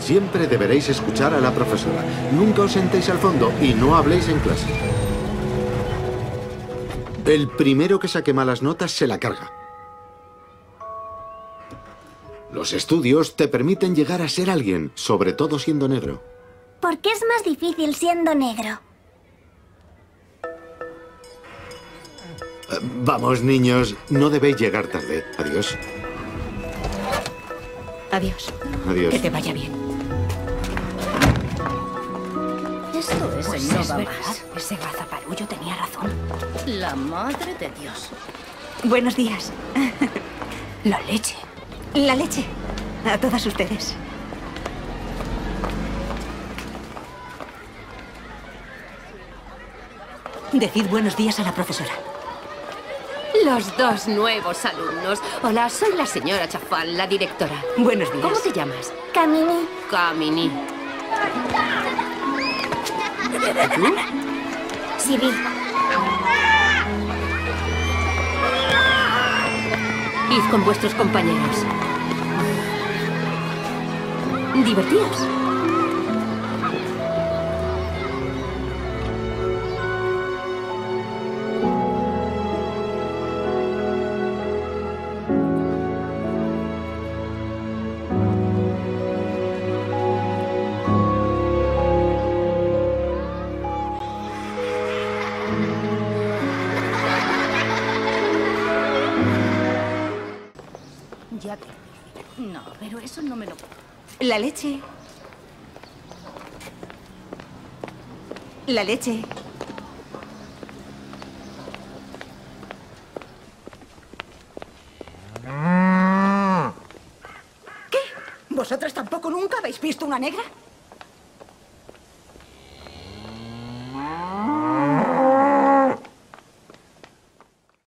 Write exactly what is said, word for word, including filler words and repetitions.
Siempre deberéis escuchar a la profesora. Nunca os sentéis al fondo y no habléis en clase. El primero que saque malas notas se la carga. Los estudios te permiten llegar a ser alguien, sobre todo siendo negro. ¿Por qué es más difícil siendo negro? Eh, Vamos, niños, no debéis llegar tarde. Adiós. Adiós. Adiós. Que te vaya bien. Esto es Pues en no es va verdad. más. Ese gazaparullo tenía razón. La madre de Dios. Buenos días. La leche. La leche. A todas ustedes. Decid buenos días a la profesora. Los dos nuevos alumnos. Hola, soy la señora Chafal, la directora. Buenos días. ¿Cómo te llamas? Camini. Camini. Sibi. Id con vuestros compañeros. Divertíos. Ya te... No, pero eso no me lo... La leche. La leche. ¿Qué? ¿Vosotras tampoco nunca habéis visto una negra?